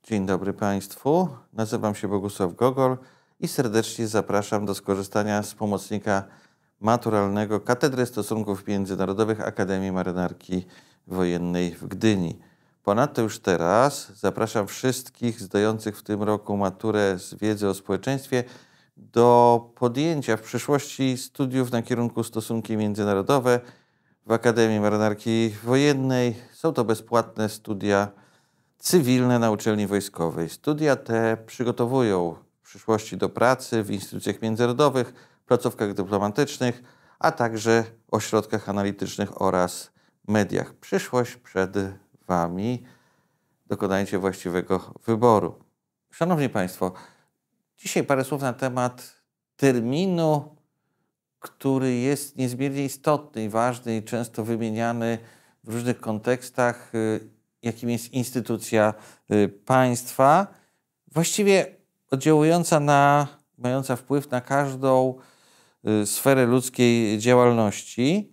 Dzień dobry Państwu. Nazywam się Bogusław Gogol i serdecznie zapraszam do skorzystania z pomocnika maturalnego Katedry Stosunków Międzynarodowych Akademii Marynarki Wojennej w Gdyni. Ponadto już teraz zapraszam wszystkich zdających w tym roku maturę z wiedzy o społeczeństwie do podjęcia w przyszłości studiów na kierunku Stosunki Międzynarodowe w Akademii Marynarki Wojennej. Są to bezpłatne studia cywilne na uczelni wojskowej. Studia te przygotowują w przyszłości do pracy w instytucjach międzynarodowych, placówkach dyplomatycznych, a także ośrodkach analitycznych oraz mediach. Przyszłość przed Wami. Dokonajcie właściwego wyboru. Szanowni Państwo, dzisiaj parę słów na temat terminu, który jest niezmiernie istotny i ważny i często wymieniany w różnych kontekstach, jakim jest instytucja państwa, właściwie mająca wpływ na każdą sferę ludzkiej działalności.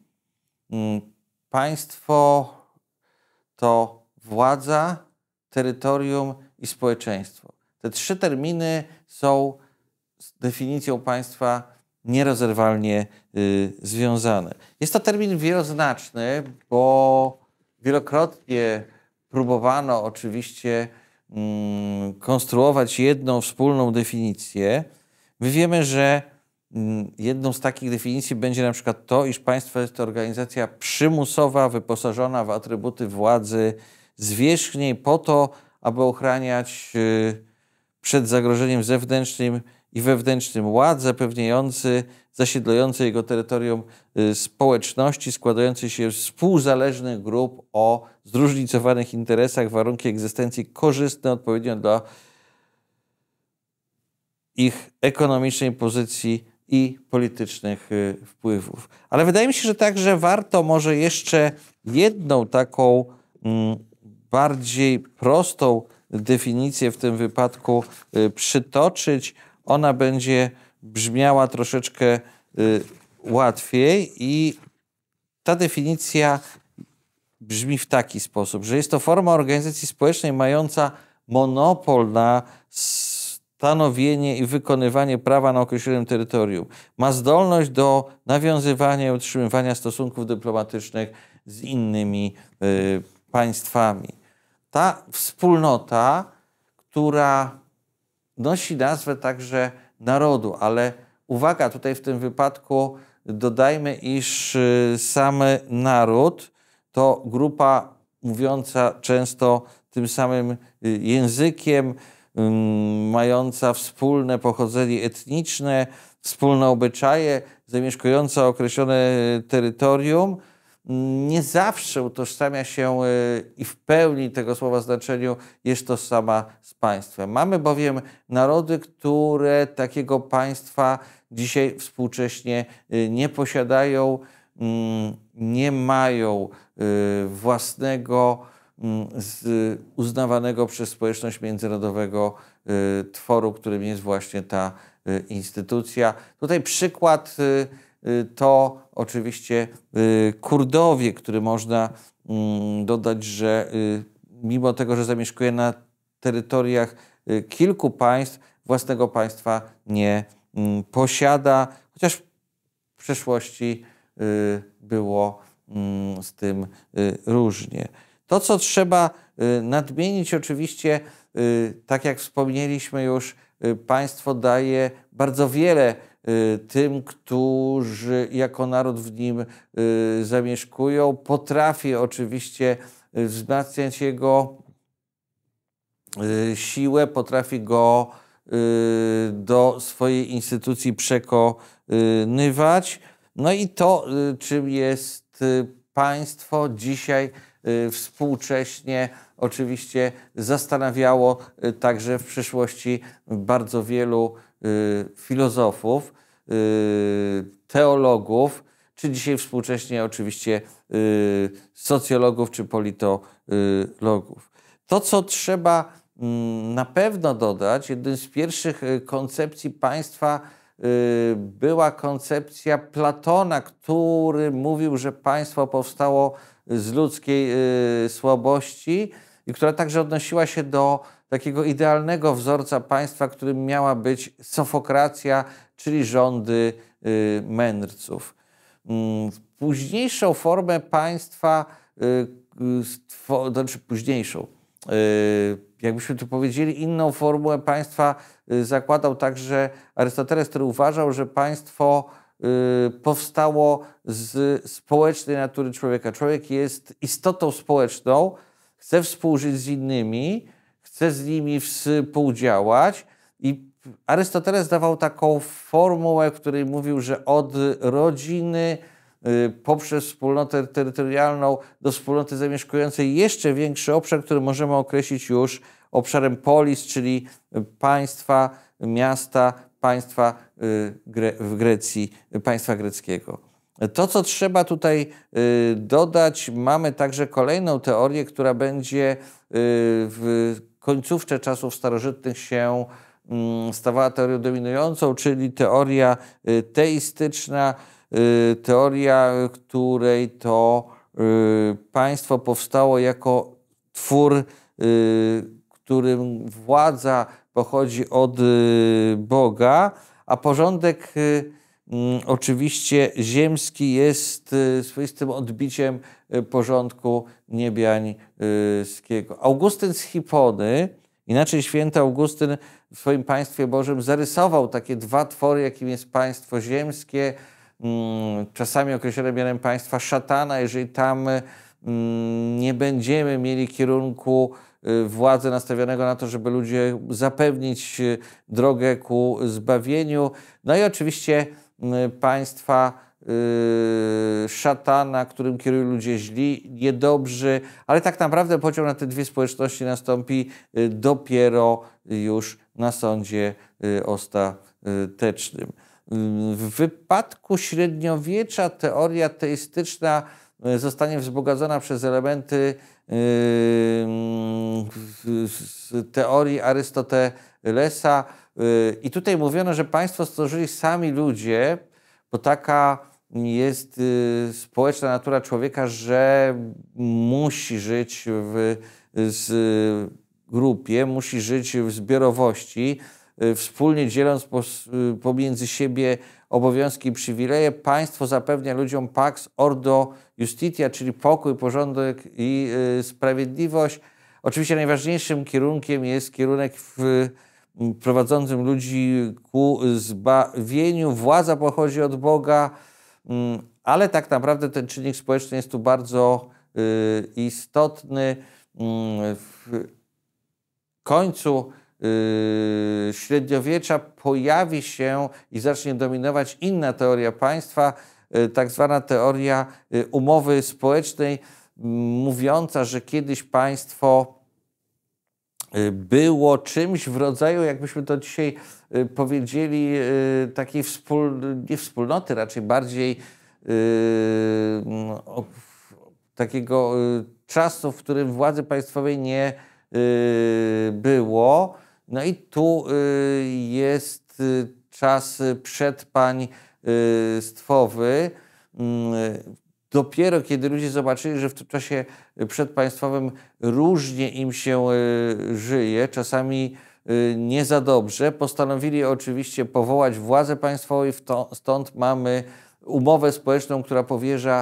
Państwo to władza, terytorium i społeczeństwo. Te trzy terminy są z definicją państwa nierozerwalnie związane. Jest to termin wieloznaczny, bo wielokrotnie próbowano oczywiście konstruować jedną wspólną definicję. My wiemy, że jedną z takich definicji będzie na przykład to, iż państwo jest to organizacja przymusowa, wyposażona w atrybuty władzy zwierzchniej po to, aby ochraniać przed zagrożeniem zewnętrznym i wewnętrznym ład zapewniający zasiedlające jego terytorium społeczności składającej się z współzależnych grup o zróżnicowanych interesach, warunki egzystencji korzystne odpowiednio dla ich ekonomicznej pozycji i politycznych wpływów. Ale wydaje mi się, że także warto może jeszcze jedną taką bardziej prostą definicję w tym wypadku przytoczyć. Ona będzie brzmiała troszeczkę łatwiej i ta definicja brzmi w taki sposób, że jest to forma organizacji społecznej mająca monopol na stanowienie i wykonywanie prawa na określonym terytorium. Ma zdolność do nawiązywania i utrzymywania stosunków dyplomatycznych z innymi państwami. Ta wspólnota, która nosi nazwę także narodu, ale uwaga, tutaj w tym wypadku dodajmy, iż sam naród to grupa mówiąca często tym samym językiem, mająca wspólne pochodzenie etniczne, wspólne obyczaje, zamieszkująca określone terytorium. Nie zawsze utożsamia się i w pełni tego słowa znaczeniu jest tożsama z państwem. Mamy bowiem narody, które takiego państwa dzisiaj współcześnie nie posiadają, nie mają własnego, uznawanego przez społeczność międzynarodowego tworu, którym jest właśnie ta instytucja. Tutaj przykład to oczywiście Kurdowie, który można dodać, że mimo tego, że zamieszkuje na terytoriach kilku państw, własnego państwa nie posiada, chociaż w przeszłości było z tym różnie. To, co trzeba nadmienić, oczywiście, tak jak wspomnieliśmy już, państwo daje bardzo wiele tym, którzy jako naród w nim zamieszkują. Potrafi oczywiście wzmacniać jego siłę, potrafi go do swojej instytucji przekonywać. No i to, czym jest państwo dzisiaj współcześnie, oczywiście zastanawiało także w przyszłości bardzo wielu filozofów, teologów, czy dzisiaj współcześnie oczywiście socjologów czy politologów. To, co trzeba na pewno dodać, jednym z pierwszych koncepcji państwa była koncepcja Platona, który mówił, że państwo powstało z ludzkiej słabości i która także odnosiła się do takiego idealnego wzorca państwa, którym miała być sofokracja, czyli rządy mędrców. Późniejszą formę państwa, znaczy późniejszą, jakbyśmy tu powiedzieli, inną formułę państwa zakładał także Arystoteles, który uważał, że państwo powstało z społecznej natury człowieka. Człowiek jest istotą społeczną, chce współżyć z innymi, chce z nimi współdziałać i Arystoteles dawał taką formułę, w której mówił, że od rodziny poprzez wspólnotę terytorialną do wspólnoty zamieszkującej jeszcze większy obszar, który możemy określić już obszarem polis, czyli państwa, miasta, państwa w Grecji, państwa greckiego. To, co trzeba tutaj dodać, mamy także kolejną teorię, która będzie w końcówce czasów starożytnych się stawała teorią dominującą, czyli teoria teistyczna, teoria, której to państwo powstało jako twór, którym władza pochodzi od Boga, a porządek oczywiście ziemski jest swoistym odbiciem porządku niebiańskiego. Augustyn z Hipony, inaczej święty Augustyn w swoim Państwie Bożym zarysował takie dwa twory, jakim jest państwo ziemskie, czasami określone mianem państwa szatana. Jeżeli tam nie będziemy mieli kierunku władzy nastawionego na to, żeby ludzie zapewnić drogę ku zbawieniu. No i oczywiście państwa szatana, którym kierują ludzie źli, niedobrzy, ale tak naprawdę podział na te dwie społeczności nastąpi dopiero już na sądzie ostatecznym. W wypadku średniowiecza teoria teistyczna zostanie wzbogacona przez elementy z teorii Arystotelesa. I tutaj mówiono, że państwo stworzyli sami ludzie, bo taka jest społeczna natura człowieka, że musi żyć w grupie, musi żyć w zbiorowości, wspólnie dzieląc pomiędzy siebie obowiązki i przywileje. Państwo zapewnia ludziom pax ordo justitia, czyli pokój, porządek i sprawiedliwość. Oczywiście najważniejszym kierunkiem jest kierunek prowadzącym ludzi ku zbawieniu. Władza pochodzi od Boga, ale tak naprawdę ten czynnik społeczny jest tu bardzo istotny. W końcu średniowiecza pojawi się i zacznie dominować inna teoria państwa, tak zwana teoria umowy społecznej, mówiąca, że kiedyś państwo było czymś w rodzaju, jakbyśmy to dzisiaj powiedzieli, takiej nie wspólnoty, raczej bardziej takiego czasu, w którym władzy państwowej nie było. No i tu jest czas przedpaństwowy. Dopiero kiedy ludzie zobaczyli, że w tym czasie przedpaństwowym różnie im się żyje, czasami nie za dobrze, postanowili oczywiście powołać władzę państwową i stąd mamy umowę społeczną, która powierza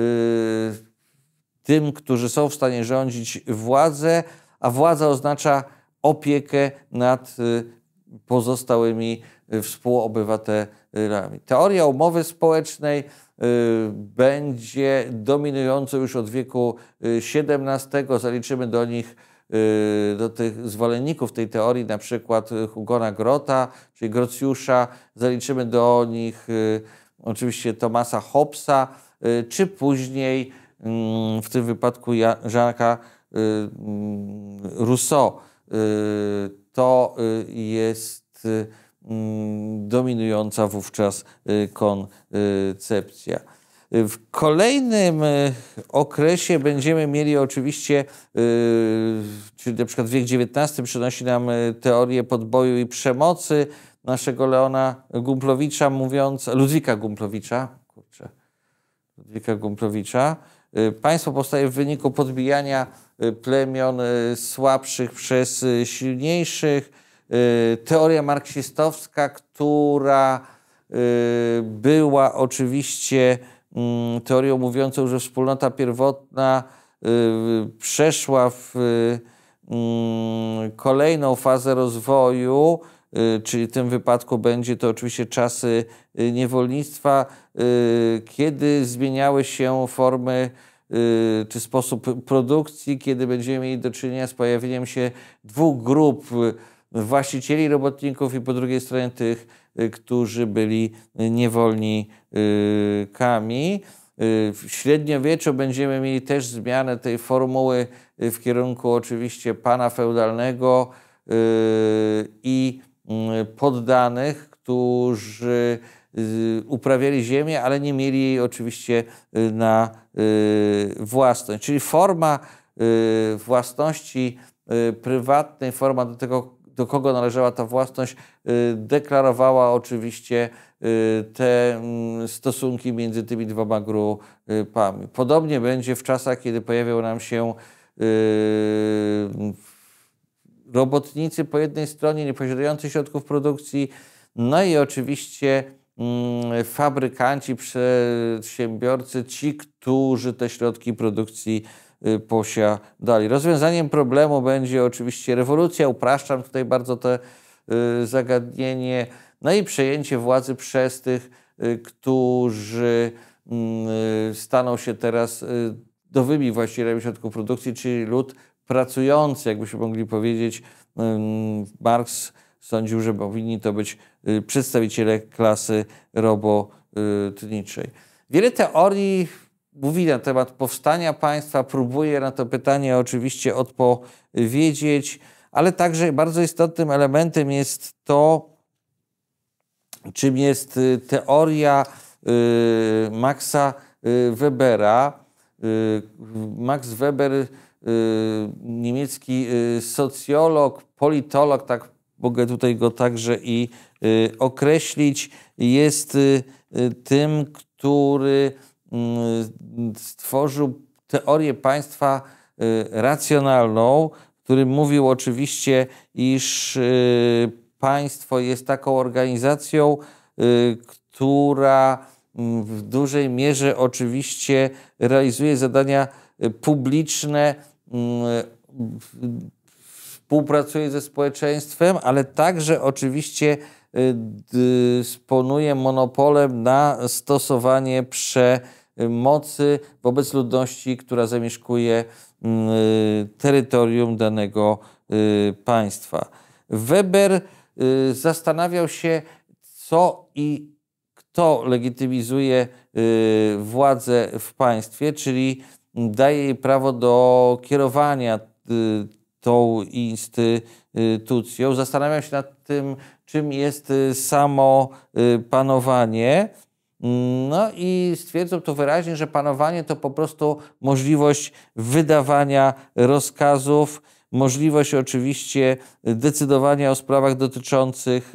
tym, którzy są w stanie rządzić, władzę, a władza oznacza opiekę nad pozostałymi współobywatelami. Teoria umowy społecznej będzie dominującą już od wieku XVII. Zaliczymy do tych zwolenników tej teorii na przykład Hugona Grota, czyli Grocjusza, zaliczymy do nich oczywiście Thomasa Hobbesa, czy później w tym wypadku Jacques'a Rousseau. To jest dominująca wówczas koncepcja. W kolejnym okresie będziemy mieli oczywiście, czyli na przykład wiek XIX przynosi nam teorię podboju i przemocy naszego Ludwika Gumplowicza. Państwo powstaje w wyniku podbijania plemion słabszych przez silniejszych. Teoria marksistowska, która była oczywiście teorią mówiącą, że wspólnota pierwotna przeszła w kolejną fazę rozwoju, czyli w tym wypadku będzie to oczywiście czasy niewolnictwa, kiedy zmieniały się formy czy sposób produkcji, kiedy będziemy mieli do czynienia z pojawieniem się dwóch grup właścicieli robotników i po drugiej stronie tych, którzy byli niewolnikami. W średniowieczu będziemy mieli też zmianę tej formuły w kierunku oczywiście pana feudalnego i poddanych, którzy uprawiali ziemię, ale nie mieli jej oczywiście na własność. Czyli forma własności prywatnej, forma do tego, do kogo należała ta własność, deklarowała oczywiście te stosunki między tymi dwoma grupami. Podobnie będzie w czasach, kiedy pojawią nam się robotnicy po jednej stronie, nieposiadający środków produkcji, no i oczywiście fabrykanci, przedsiębiorcy, ci, którzy te środki produkcji posiadali. Rozwiązaniem problemu będzie oczywiście rewolucja, upraszczam tutaj bardzo to zagadnienie, no i przejęcie władzy przez tych, którzy staną się teraz nowymi właścicielami środków produkcji, czyli lud pracujący, jakbyśmy mogli powiedzieć. Marks sądził, że powinni to być przedstawiciele klasy robotniczej. Wiele teorii mówi na temat powstania państwa, próbuje na to pytanie oczywiście odpowiedzieć, ale także bardzo istotnym elementem jest to, czym jest teoria Maxa Webera. Max Weber, niemiecki socjolog, politolog, tak mogę tutaj go także i określić, jest tym, który stworzył teorię państwa racjonalną, który mówił oczywiście, iż państwo jest taką organizacją, która w dużej mierze oczywiście realizuje zadania publiczne, współpracuje ze społeczeństwem, ale także oczywiście dysponuje monopolem na stosowanie przemocy wobec ludności, która zamieszkuje terytorium danego państwa. Weber zastanawiał się, co i kto legitymizuje władzę w państwie, czyli daje jej prawo do kierowania tą instytucją. Zastanawiam się nad tym, czym jest samo panowanie. No i stwierdzą to wyraźnie, że panowanie to po prostu możliwość wydawania rozkazów, możliwość oczywiście decydowania o sprawach dotyczących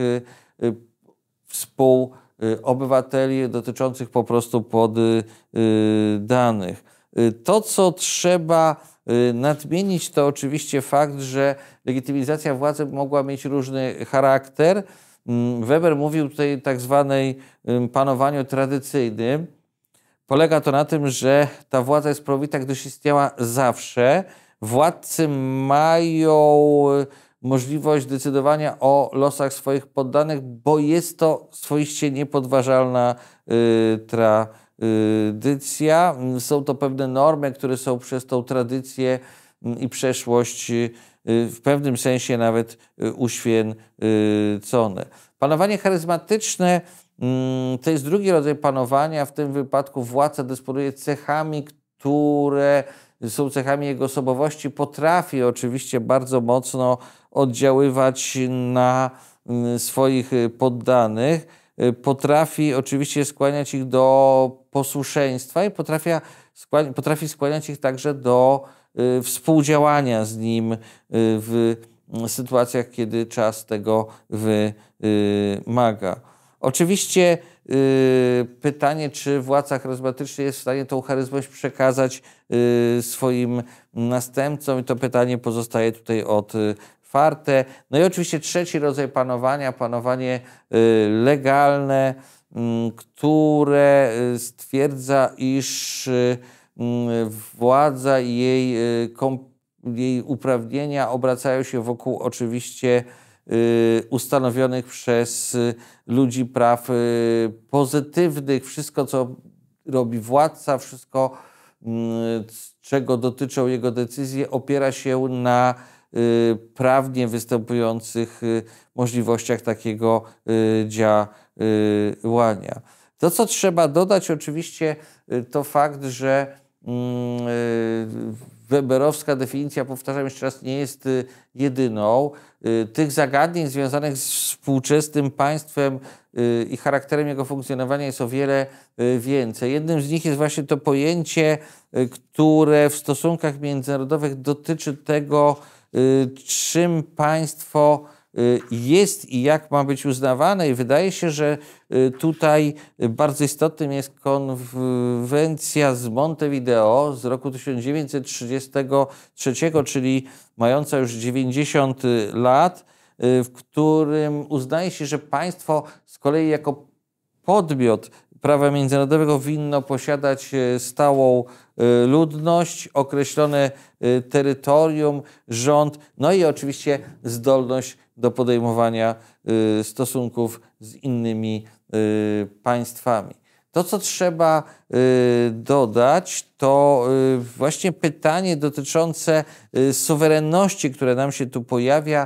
współobywateli, dotyczących po prostu poddanych. To, co trzeba nadmienić, to oczywiście fakt, że legitymizacja władzy mogła mieć różny charakter. Weber mówił tutaj o tak zwanej panowaniu tradycyjnym. Polega to na tym, że ta władza jest prawowita, gdyż istniała zawsze. Władcy mają możliwość decydowania o losach swoich poddanych, bo jest to swoiście niepodważalna tradycja. Są to pewne normy, które są przez tą tradycję i przeszłość w pewnym sensie nawet uświęcone. Panowanie charyzmatyczne to jest drugi rodzaj panowania. W tym wypadku władca dysponuje cechami, które są cechami jego osobowości. Potrafi oczywiście bardzo mocno oddziaływać na swoich poddanych. Potrafi oczywiście skłaniać ich do posłuszeństwa i potrafi skłaniać ich także do współdziałania z nim w sytuacjach, kiedy czas tego wymaga. Oczywiście pytanie, czy władca charyzmatyczny jest w stanie tą charyzmę przekazać swoim następcom i to pytanie pozostaje tutaj otwarte. No i oczywiście trzeci rodzaj panowania, panowanie legalne, które stwierdza, iż władza i jej uprawnienia obracają się wokół oczywiście ustanowionych przez ludzi praw pozytywnych. Wszystko, co robi władca, wszystko, czego dotyczą jego decyzje, opiera się na prawnie występujących możliwościach takiego działania. To, co trzeba dodać oczywiście, to fakt, że weberowska definicja, powtarzam jeszcze raz, nie jest jedyną. Tych zagadnień związanych z współczesnym państwem i charakterem jego funkcjonowania jest o wiele więcej. Jednym z nich jest właśnie to pojęcie, które w stosunkach międzynarodowych dotyczy tego, czym państwo jest i jak ma być uznawane. I wydaje się, że tutaj bardzo istotnym jest konwencja z Montevideo z roku 1933, czyli mająca już 90 lat, w którym uznaje się, że państwo z kolei jako podmiot prawa międzynarodowego winno posiadać stałą ludność, określone terytorium, rząd, no i oczywiście zdolność do podejmowania stosunków z innymi państwami. To, co trzeba dodać, to właśnie pytanie dotyczące suwerenności, które nam się tu pojawia.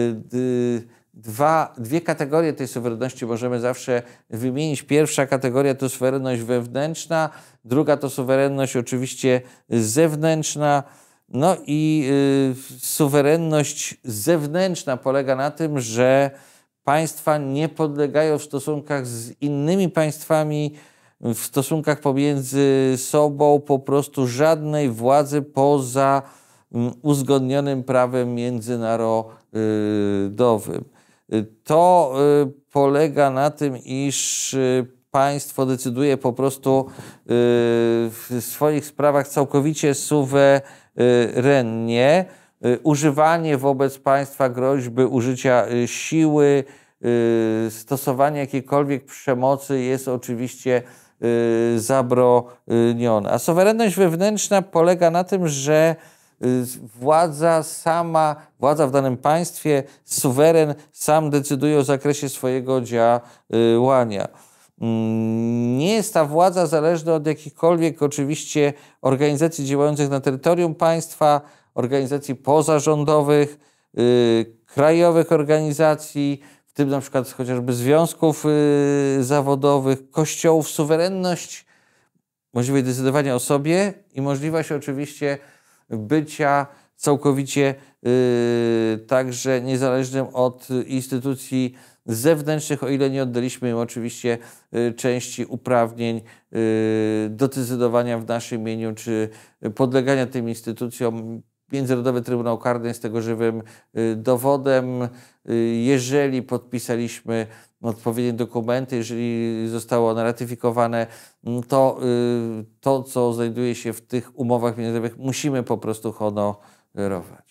Dwie kategorie tej suwerenności możemy zawsze wymienić. Pierwsza kategoria to suwerenność wewnętrzna, druga to suwerenność oczywiście zewnętrzna. No i suwerenność zewnętrzna polega na tym, że państwa nie podlegają w stosunkach z innymi państwami, w stosunkach pomiędzy sobą po prostu żadnej władzy poza uzgodnionym prawem międzynarodowym. To polega na tym, iż państwo decyduje po prostu w swoich sprawach całkowicie suwerennie. Używanie wobec państwa groźby użycia siły, stosowanie jakiejkolwiek przemocy jest oczywiście zabronione. A suwerenność wewnętrzna polega na tym, że władza w danym państwie, suweren sam decyduje o zakresie swojego działania. Nie jest ta władza zależna od jakichkolwiek oczywiście organizacji działających na terytorium państwa, organizacji pozarządowych, krajowych organizacji, w tym na przykład chociażby związków zawodowych, kościołów. Suwerenność możliwość decydowania o sobie i możliwość oczywiście bycia całkowicie także niezależnym od instytucji zewnętrznych, o ile nie oddaliśmy im oczywiście części uprawnień do decydowania w naszym imieniu, czy podlegania tym instytucjom. Międzynarodowy Trybunał Karny jest tego żywym dowodem. Jeżeli podpisaliśmy odpowiednie dokumenty, jeżeli zostało one ratyfikowane, to co znajduje się w tych umowach międzynarodowych, musimy po prostu honorować.